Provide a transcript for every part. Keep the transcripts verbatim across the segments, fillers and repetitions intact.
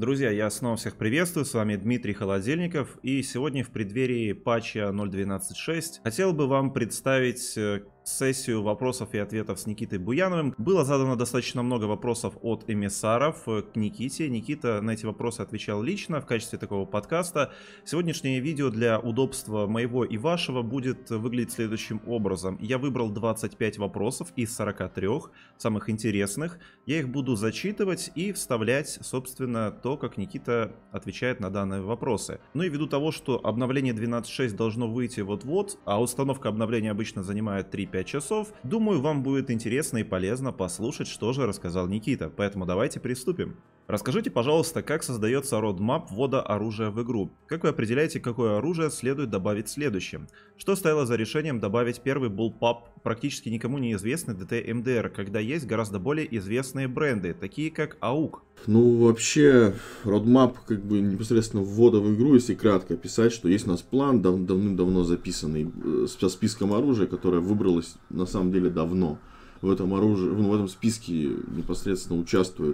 Друзья, я снова всех приветствую, с вами Дмитрий Холодильников, и сегодня в преддверии патча ноль двенадцать шесть хотел бы вам представить сессию вопросов и ответов с Никитой Буяновым. Было задано достаточно много вопросов от эмиссаров к Никите. Никита на эти вопросы отвечал лично в качестве такого подкаста. Сегодняшнее видео для удобства моего и вашего будет выглядеть следующим образом. Я выбрал двадцать пять вопросов из сорока трёх, самых интересных. Я их буду зачитывать и вставлять, собственно, то, как Никита отвечает на данные вопросы. Ну и ввиду того, что обновление двенадцать шесть должно выйти вот-вот, а установка обновления обычно занимает три-пять часов, думаю, вам будет интересно и полезно послушать, что же рассказал Никита. Поэтому давайте приступим. Расскажите, пожалуйста, как создается родмап ввода оружия в игру? Как вы определяете, какое оружие следует добавить следующим? Что стояло за решением добавить первый bullpup, практически никому неизвестный ди ти эм ди ар, когда есть гораздо более известные бренды, такие как АУК? Ну, вообще, родмап, как бы, непосредственно ввода в игру, если кратко описать, что есть у нас план, дав давным-давно записанный, со списком оружия, которое выбралось, на самом деле, давно. В этом оружии, в этом списке непосредственно участвуют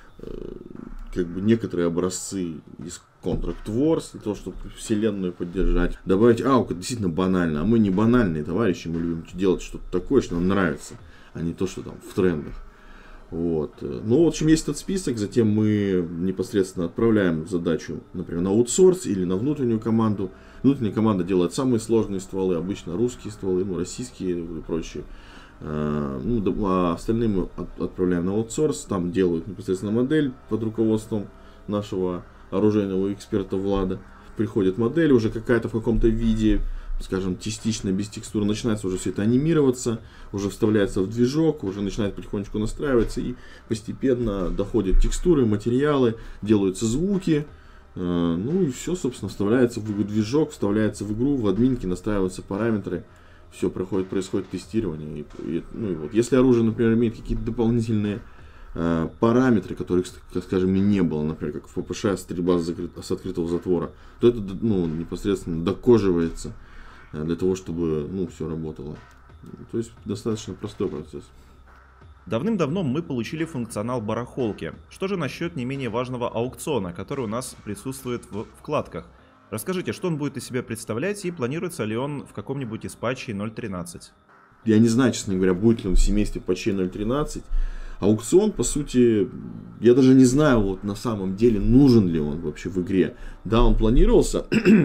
как бы некоторые образцы из Contract Wars, для того, чтобы вселенную поддержать. Добавить АУК, это действительно банально, а мы не банальные товарищи, мы любим делать что-то такое, что нам нравится, а не то, что там в трендах. Вот. Ну, в общем, есть этот список, затем мы непосредственно отправляем задачу, например, на аутсорс или на внутреннюю команду. Внутренняя команда делает самые сложные стволы, обычно русские стволы, ну, российские и прочие. Ну, а остальные мы отправляем на аутсорс, там делают непосредственно модель под руководством нашего оружейного эксперта Влада. Приходит модель уже какая-то в каком-то виде, скажем, частично, без текстуры, начинается уже все это анимироваться, уже вставляется в движок, уже начинает потихонечку настраиваться, и постепенно доходят текстуры, материалы, делаются звуки, ну и все, собственно, вставляется в движок, вставляется в игру, в админке настраиваются параметры. Все происходит, происходит тестирование. И, и, ну, и вот. Если оружие, например, имеет какие-то дополнительные э, параметры, которых, как скажем, и не было, например, как в ППШ стрельба с, закрыт, с открытого затвора, то это ну, непосредственно докоживается э, для того, чтобы ну, все работало. То есть достаточно простой процесс. Давным-давно мы получили функционал барахолки. Что же насчет не менее важного аукциона, который у нас присутствует в вкладках? Расскажите, что он будет из себя представлять и планируется ли он в каком-нибудь из патчей ноль тринадцать? Я не знаю, честно говоря, будет ли он в семействе патчей ноль тринадцать. Аукцион, по сути, я даже не знаю, вот на самом деле, нужен ли он вообще в игре. Да, он планировался,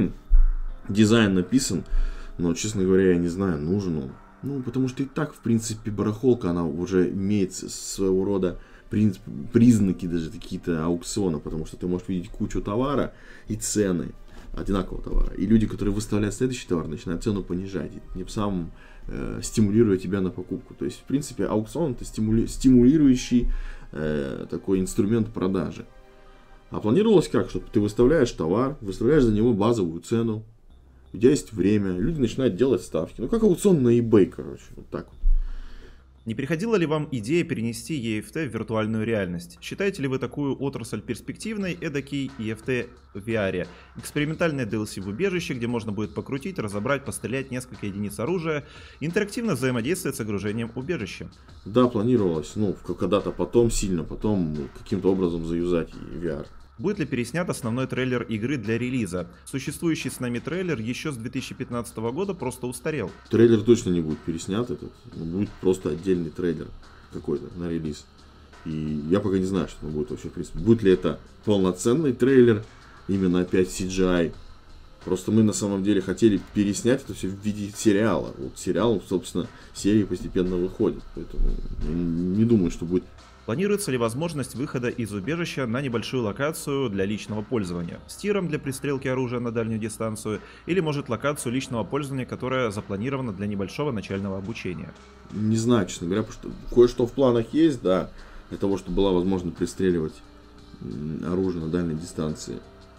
дизайн написан, но, честно говоря, я не знаю, нужен он. Ну, потому что и так, в принципе, барахолка, она уже имеет своего рода признаки даже какие-то аукциона, потому что ты можешь видеть кучу товара и цены одинакового товара. И люди, которые выставляют следующий товар, начинают цену понижать, и тем самым э, стимулируя тебя на покупку. То есть, в принципе, аукцион это стимули... стимулирующий э, такой инструмент продажи. А планировалось как? Что ты выставляешь товар, выставляешь за него базовую цену, у тебя есть время, люди начинают делать ставки. Ну, как аукцион на eBay, короче, вот так вот. Не приходила ли вам идея перенести и эф ти в виртуальную реальность? Считаете ли вы такую отрасль перспективной, эдакий и эф ти в ви ар? Экспериментальное ди эл си в убежище, где можно будет покрутить, разобрать, пострелять несколько единиц оружия, интерактивно взаимодействовать с огружением убежища. Да, планировалось, ну, когда-то потом, сильно потом, каким-то образом заюзать и ви ар. Будет ли переснят основной трейлер игры для релиза? Существующий с нами трейлер еще с две тысячи пятнадцатого года просто устарел. Трейлер точно не будет переснят, этот, будет просто отдельный трейлер какой-то на релиз. И я пока не знаю, что будет вообще в принципе. Будет ли это полноценный трейлер, именно опять си джи ай. Просто мы на самом деле хотели переснять это все в виде сериала. Вот сериал, собственно, серии постепенно выходит. Поэтому я не думаю, что будет. Планируется ли возможность выхода из убежища на небольшую локацию для личного пользования? С тиром для пристрелки оружия на дальнюю дистанцию? Или, может, локацию личного пользования, которая запланирована для небольшого начального обучения? Не знаю, честно говоря, потому что кое-что в планах есть, да, для того, чтобы была возможность пристреливать оружие на дальней дистанции.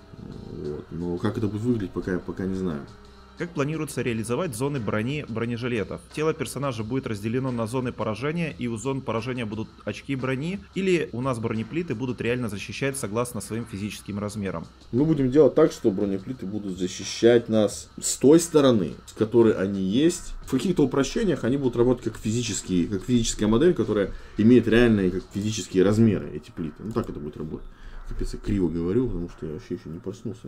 Вот. Но как это будет выглядеть, пока я пока не знаю. Как планируется реализовать зоны брони бронежилетов? Тело персонажа будет разделено на зоны поражения, и у зон поражения будут очки брони, или у нас бронеплиты будут реально защищать согласно своим физическим размерам? Мы будем делать так, что бронеплиты будут защищать нас с той стороны, с которой они есть. В каких-то упрощениях они будут работать как физические, как физическая модель, которая имеет реальные как физические размеры, эти плиты. Ну так это будет работать. Капец, я криво говорю, потому что я вообще еще не проснулся.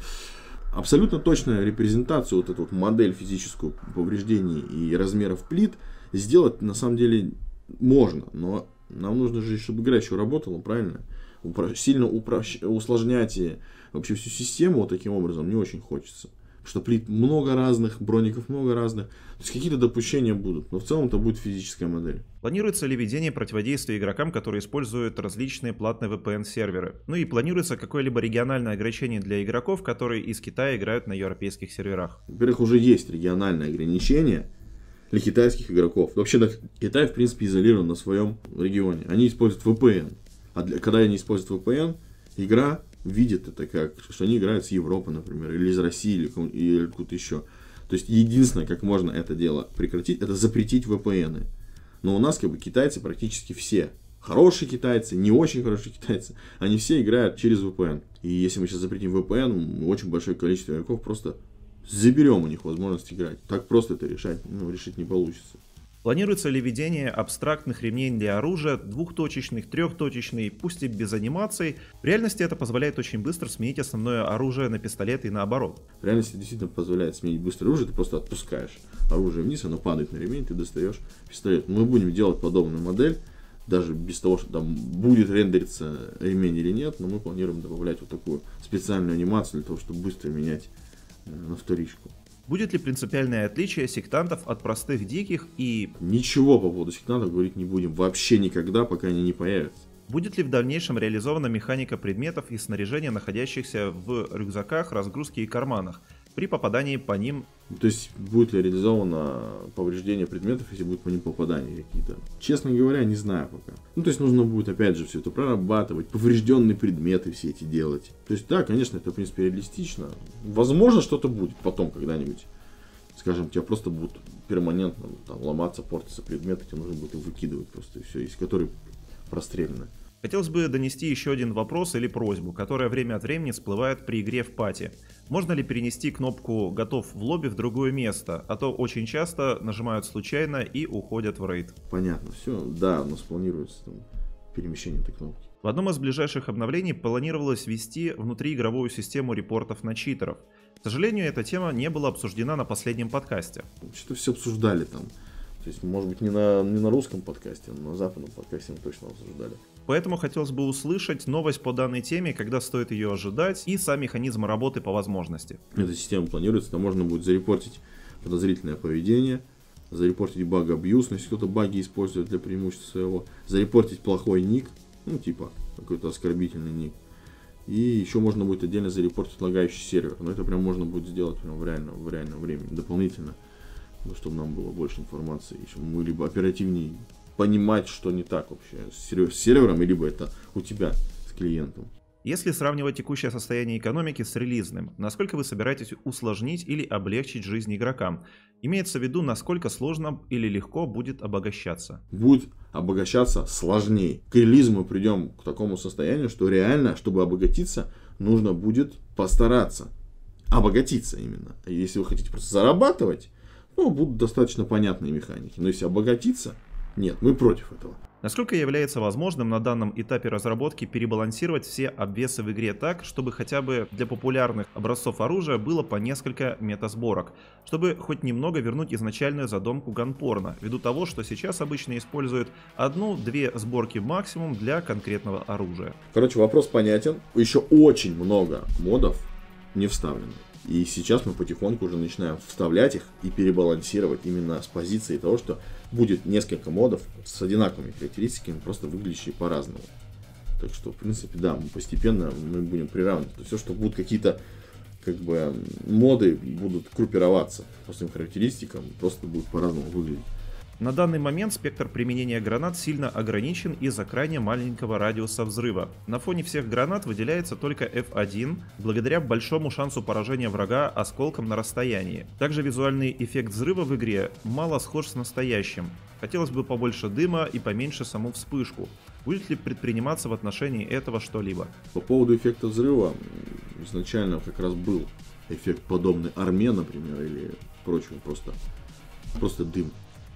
Абсолютно точная репрезентация, вот эту вот модель физическую повреждений и размеров плит сделать на самом деле можно, но нам нужно же, чтобы игра еще работала, правильно? Упро- сильно упрощ- усложнять и вообще всю систему вот таким образом не очень хочется. Потому что плит много разных, броников много разных. То есть какие-то допущения будут, но в целом это будет физическая модель. Планируется ли введение противодействия игрокам, которые используют различные платные ви пи эн-серверы? Ну и планируется какое-либо региональное ограничение для игроков, которые из Китая играют на европейских серверах? Во-первых, уже есть региональное ограничение для китайских игроков. Вообще, Китай, в принципе, изолирован на своем регионе. Они используют ви пи эн. А для, когда они используют ви пи эн, игра видит это как, что они играют с Европы, например, или из России, или, или откуда-то еще. То есть, единственное, как можно это дело прекратить, это запретить ви пи эн. Но у нас, как бы, китайцы практически все, хорошие китайцы, не очень хорошие китайцы, они все играют через ви пи эн. И если мы сейчас запретим ви пи эн, очень большое количество игроков просто заберем у них возможность играть. Так просто это решать, ну, решить не получится. Планируется ли введение абстрактных ремней для оружия, двухточечных, трехточечных, пусть и без анимаций? В реальности это позволяет очень быстро сменить основное оружие на пистолет и наоборот. В реальности действительно позволяет сменить быстро оружие, ты просто отпускаешь оружие вниз, оно падает на ремень, ты достаешь пистолет. Мы будем делать подобную модель, даже без того, что там будет рендериться ремень или нет, но мы планируем добавлять вот такую специальную анимацию для того, чтобы быстро менять на вторичку. Будет ли принципиальное отличие сектантов от простых диких и... Ничего по поводу сектантов говорить не будем вообще никогда, пока они не появятся. Будет ли в дальнейшем реализована механика предметов и снаряжения, находящихся в рюкзаках, разгрузке и карманах, при попадании по ним? То есть будет ли реализовано повреждение предметов, если будет по ним попадания какие-то? Честно говоря, не знаю пока. Ну, то есть нужно будет опять же все это прорабатывать, поврежденные предметы все эти делать. То есть да, конечно, это в принципе реалистично. Возможно, что-то будет потом когда-нибудь. Скажем, у тебя просто будут перманентно там, ломаться, портиться предметы, тебе нужно будет их выкидывать просто и все, из которых прострелены. Хотелось бы донести еще один вопрос или просьбу, которая время от времени всплывает при игре в пати. Можно ли перенести кнопку «Готов в лобби» в другое место, а то очень часто нажимают случайно и уходят в рейд. Понятно, все, да, у нас планируется там, перемещение этой кнопки. В одном из ближайших обновлений планировалось ввести внутриигровую систему репортов на читеров. К сожалению, эта тема не была обсуждена на последнем подкасте. Что-то все обсуждали там. То есть, может быть, не на, не на русском подкасте, но на западном подкасте мы точно обсуждали. Поэтому хотелось бы услышать новость по данной теме, когда стоит ее ожидать, и сам механизм работы по возможности. Эта система планируется, там можно будет зарепортить подозрительное поведение, зарепортить баг-абьюз, если кто-то баги использует для преимущества своего, зарепортить плохой ник, ну типа какой-то оскорбительный ник. И еще можно будет отдельно зарепортить лагающий сервер, но это прям можно будет сделать прям в реальном, в реальном времени, дополнительно, чтобы нам было больше информации, чтобы мы либо оперативнее понимать, что не так вообще с сервером, либо это у тебя с клиентом. Если сравнивать текущее состояние экономики с релизным, насколько вы собираетесь усложнить или облегчить жизнь игрокам? Имеется в виду, насколько сложно или легко будет обогащаться? Будет обогащаться сложнее. К релизу мы придем к такому состоянию, что реально, чтобы обогатиться, нужно будет постараться. Обогатиться именно. А если вы хотите просто зарабатывать, ну, будут достаточно понятные механики. Но если обогатиться, нет, мы против этого. Насколько является возможным на данном этапе разработки перебалансировать все обвесы в игре так, чтобы хотя бы для популярных образцов оружия было по несколько метасборок, чтобы хоть немного вернуть изначальную задумку ганпорно, ввиду того, что сейчас обычно используют одну-две сборки максимум для конкретного оружия? Короче, вопрос понятен. Еще очень много модов не вставлено. И сейчас мы потихоньку уже начинаем вставлять их и перебалансировать именно с позиции того, что будет несколько модов с одинаковыми характеристиками, просто выглядящие по-разному. Так что, в принципе, да, мы постепенно мы будем приравнивать. Все, что будут какие-то как бы моды, будут группироваться по своим характеристикам, просто будут по-разному выглядеть. На данный момент спектр применения гранат сильно ограничен из-за крайне маленького радиуса взрыва. На фоне всех гранат выделяется только эф один, благодаря большому шансу поражения врага осколком на расстоянии. Также визуальный эффект взрыва в игре мало схож с настоящим. Хотелось бы побольше дыма и поменьше саму вспышку. Будет ли предприниматься в отношении этого что-либо? По поводу эффекта взрыва, изначально как раз был эффект подобный арме, например, или прочему, просто, просто дым.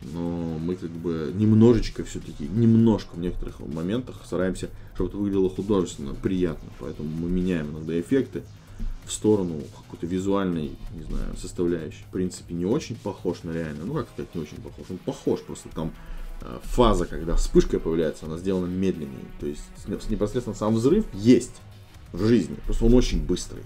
но мы как бы немножечко все-таки, немножко в некоторых моментах стараемся, чтобы это выглядело художественно, приятно. Поэтому мы меняем иногда эффекты в сторону какой-то визуальной, не знаю, составляющей. В принципе, не очень похож на реально. Ну, как сказать, не очень похож. Он похож, просто там э, фаза, когда вспышка появляется, она сделана медленнее. То есть, непосредственно сам взрыв есть в жизни, просто он очень быстрый.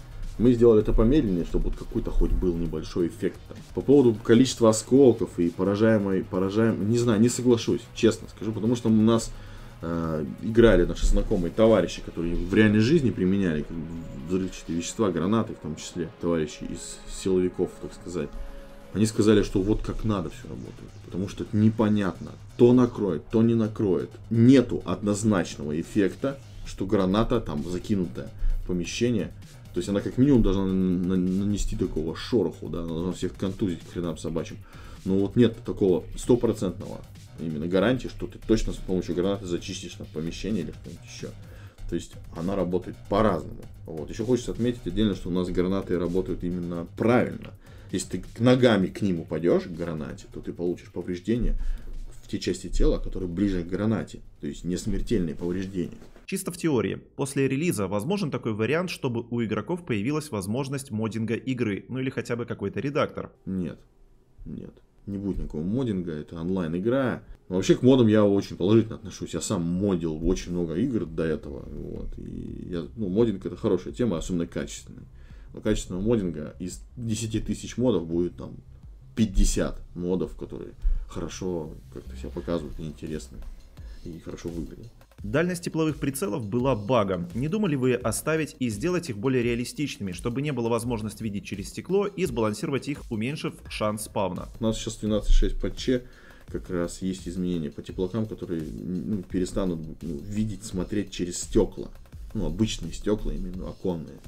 Мы сделали это помедленнее, чтобы вот какой-то хоть был небольшой эффект. Там. По поводу количества осколков и поражаемой, поражаемой, не знаю, не соглашусь, честно скажу, потому что у нас э, играли наши знакомые товарищи, которые в реальной жизни применяли взрывчатые вещества, гранаты, в том числе товарищи из силовиков, так сказать. Они сказали, что вот как надо все работает, потому что это непонятно, то накроет, то не накроет. Нету однозначного эффекта, что граната там закинутая в помещение. То есть она как минимум должна нанести такого шороху, да, она должна всех контузить к хренам собачьим. Но вот нет такого стопроцентного именно гарантии, что ты точно с помощью гранаты зачистишь там помещение или что-нибудь еще. То есть она работает по-разному. Вот. Еще хочется отметить отдельно, что у нас гранаты работают именно правильно. Если ты ногами к ним упадешь, к гранате, то ты получишь повреждения в те части тела, которые ближе к гранате. То есть не смертельные повреждения. Чисто в теории, после релиза возможен такой вариант, чтобы у игроков появилась возможность моддинга игры, ну или хотя бы какой-то редактор? Нет, нет, не будет никакого моддинга, это онлайн-игра. Но вообще к модам я очень положительно отношусь, я сам модил очень много игр до этого, вот, и я, ну, моддинг это хорошая тема, особенно качественный. Но качественного моддинга из десяти тысяч модов будет там пятьдесят модов, которые хорошо как-то себя показывают и интересны, и хорошо выглядят. Дальность тепловых прицелов была багом. Не думали вы оставить и сделать их более реалистичными, чтобы не было возможности видеть через стекло и сбалансировать их, уменьшив шанс спавна? У нас сейчас двенадцать шесть патче, как раз есть изменения по теплакам, которые ну, перестанут ну, видеть, смотреть через стекла. Ну, обычные стекла, именно оконные.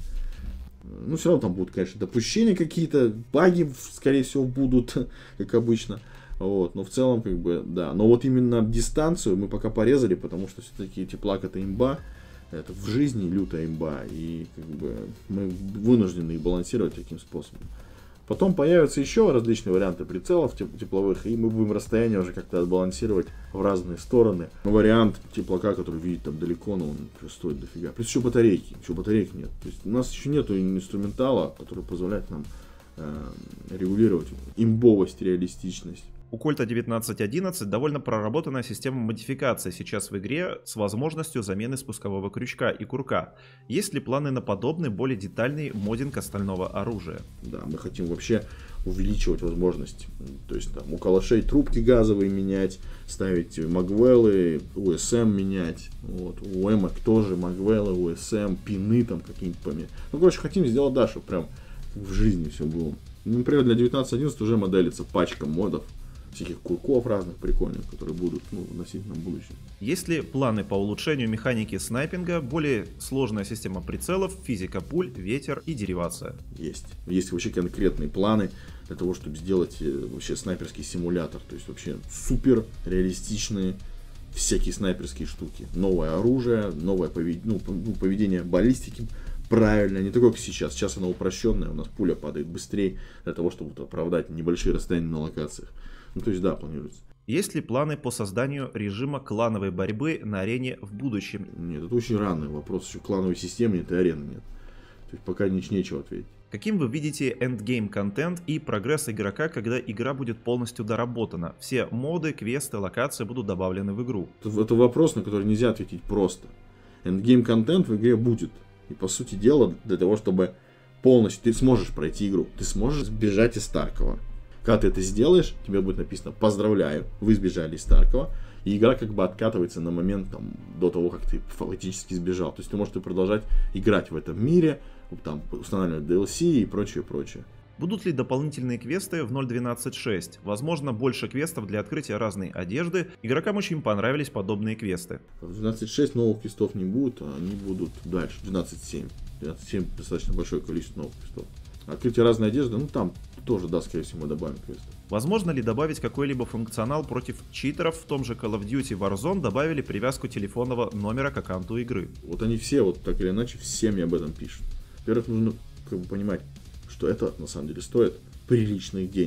Ну, все равно там будут, конечно, допущения какие-то, баги, скорее всего, будут, как обычно. Вот, но в целом, как бы, да. Но вот именно дистанцию мы пока порезали, потому что все-таки теплак это имба. Это в жизни лютая имба. И как бы мы вынуждены их балансировать таким способом. Потом появятся еще различные варианты прицелов тепловых, и мы будем расстояние уже как-то отбалансировать в разные стороны. Вариант теплака, который видит там далеко, но он стоит дофига. Плюс еще батарейки. Еще батареек нет. То есть у нас еще нету инструментала, который позволяет нам э, регулировать имбовость, реалистичность. У Кольта девятнадцать одиннадцать довольно проработанная система модификации сейчас в игре с возможностью замены спускового крючка и курка. Есть ли планы на подобный, более детальный моддинг остального оружия? Да, мы хотим вообще увеличивать возможность. То есть там у калашей трубки газовые менять, ставить магвеллы, ю эс эм менять. Вот. У эмок тоже магвеллы, ю эс эм, пины там какие-нибудь поменять. Ну, короче, хотим сделать, да, чтобы прям в жизни все было. Например, для девятнадцать одиннадцать уже моделится пачка модов. Всяких курков разных прикольных, которые будут ну, в относительном будущем. Есть ли планы по улучшению механики снайпинга, более сложная система прицелов, физика пуль, ветер и деривация? Есть. Есть вообще конкретные планы для того, чтобы сделать вообще снайперский симулятор. То есть вообще супер реалистичные всякие снайперские штуки. Новое оружие, новое поведение, ну, поведение баллистики. Правильно, не такое, как сейчас. Сейчас оно упрощенное, у нас пуля падает быстрее для того, чтобы оправдать небольшие расстояния на локациях. Ну, то есть, да, планируется. Есть ли планы по созданию режима клановой борьбы на арене в будущем? Нет, это очень рано вопрос. Еще клановой системы нет и арены нет. То есть, пока нич- нечего ответить. Каким вы видите эндгейм контент и прогресс игрока, когда игра будет полностью доработана? Все моды, квесты, локации будут добавлены в игру. Это, это вопрос, на который нельзя ответить просто. Эндгейм контент в игре будет. И, по сути дела, для того, чтобы полностью ты сможешь пройти игру, ты сможешь сбежать из Таркова. Когда ты это сделаешь, тебе будет написано «Поздравляю, вы сбежали из Таркова», и игра как бы откатывается на момент там, до того, как ты фактически сбежал. То есть ты можешь продолжать играть в этом мире, там, устанавливать ди эл си и прочее, прочее. Будут ли дополнительные квесты в ноль двенадцать шесть? Возможно, больше квестов для открытия разной одежды. Игрокам очень понравились подобные квесты. В двенадцать шесть новых квестов не будет, а они будут дальше, двенадцать семь. двенадцать семь достаточно большое количество новых квестов. Открытие разной одежды, ну там тоже, да, скорее всего, мы добавим квесты. Возможно ли добавить какой-либо функционал против читеров? В том же Call of Duty Warzone добавили привязку телефонного номера к аккаунту игры. Вот они все, вот так или иначе, все мне об этом пишут. Во-первых, нужно как бы понимать, что это на самом деле стоит приличных денег.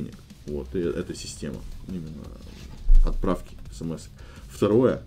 Вот, и это система именно отправки смс. Второе,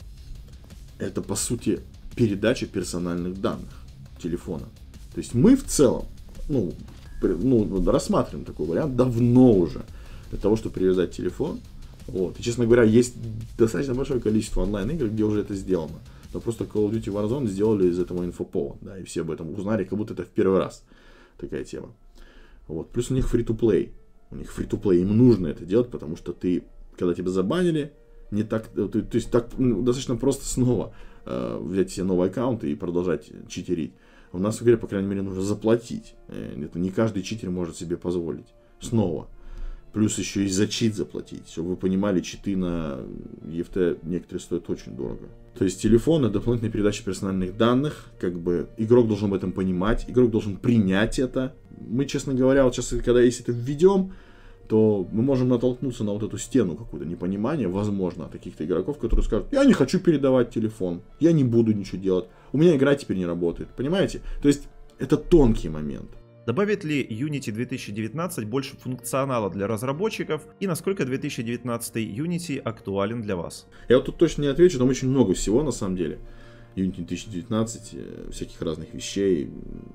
это по сути передача персональных данных телефона. То есть мы в целом, ну, ну, рассматриваем такой вариант давно уже, для того, чтобы привязать телефон. Вот. И, честно говоря, есть достаточно большое количество онлайн-игр, где уже это сделано. Но просто Call of Duty Warzone сделали из этого инфоповод, да, и все об этом узнали, как будто это в первый раз такая тема. Вот. Плюс у них free-to-play. У них free-to-play, им нужно это делать, потому что ты, когда тебя забанили, не так, то, то есть так ну, достаточно просто снова э, взять себе новый аккаунт и продолжать читерить. У нас в игре, по крайней мере, нужно заплатить. Это не каждый читер может себе позволить. Снова. Плюс еще и за чит заплатить. Чтобы вы понимали, читы на и эф ти некоторые стоят очень дорого. То есть телефон — это дополнительная передача персональных данных. Как бы игрок должен об этом понимать. Игрок должен принять это. Мы, честно говоря, вот сейчас, когда если это введем, то мы можем натолкнуться на вот эту стену какую-то непонимания, возможно, от каких-то игроков, которые скажут: я не хочу передавать телефон, я не буду ничего делать, у меня игра теперь не работает, понимаете? То есть это тонкий момент. Добавит ли Unity две тысячи девятнадцать больше функционала для разработчиков и насколько две тысячи девятнадцатый Unity актуален для вас? Я вот тут точно не отвечу, там очень много всего на самом деле. Unity две тысячи девятнадцать, всяких разных вещей,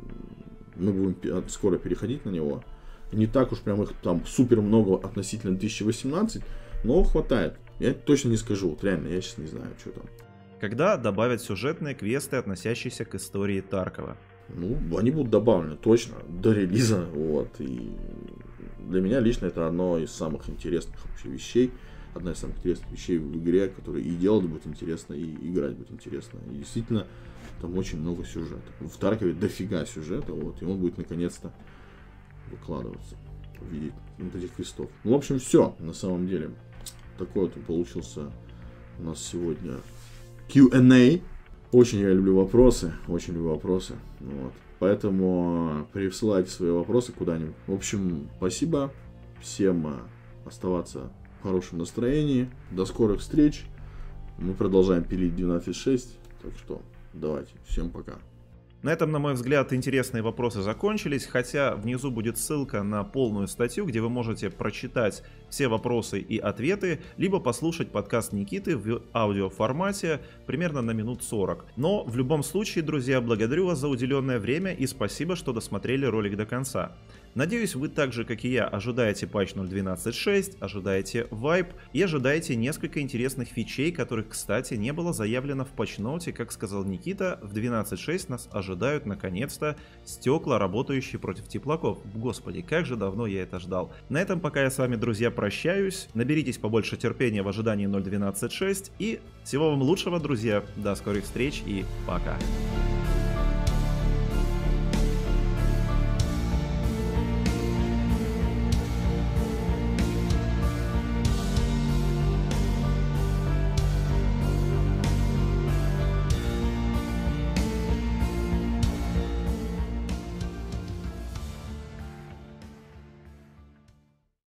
мы будем скоро переходить на него. Не так уж прям их там супер много относительно две тысячи восемнадцатого, но хватает. Я точно не скажу, вот реально, я сейчас не знаю, что там. Когда добавят сюжетные квесты, относящиеся к истории Таркова? Ну, они будут добавлены точно до релиза, вот. И для меня лично это одно из самых интересных вообще вещей, одна из самых интересных вещей в игре, которые и делать будет интересно, и играть будет интересно. И действительно, там очень много сюжета. В Таркове дофига сюжета, вот, и он будет наконец-то выкладываться в виде вот этих квестов. Ну, в общем, все, на самом деле. Такой вот получился у нас сегодня кью энд эй. Очень я люблю вопросы, очень люблю вопросы. Вот. Поэтому присылайте свои вопросы куда-нибудь. В общем, спасибо. Всем оставаться в хорошем настроении. До скорых встреч. Мы продолжаем пилить двенадцать шесть. Так что давайте. Всем пока. На этом, на мой взгляд, интересные вопросы закончились, хотя внизу будет ссылка на полную статью, где вы можете прочитать все вопросы и ответы, либо послушать подкаст Никиты в аудиоформате примерно на минут сорок. Но в любом случае, друзья, благодарю вас за уделенное время и спасибо, что досмотрели ролик до конца. Надеюсь, вы так же, как и я, ожидаете патч ноль двенадцать шесть, ожидаете вайп и ожидаете несколько интересных фичей, которых, кстати, не было заявлено в патчноуте. Как сказал Никита, в двенадцать шесть нас ожидают наконец-то стекла, работающие против теплаков. Господи, как же давно я это ждал. На этом пока я с вами, друзья, прощаюсь. Наберитесь побольше терпения в ожидании ноль двенадцать шесть и всего вам лучшего, друзья. До скорых встреч и пока.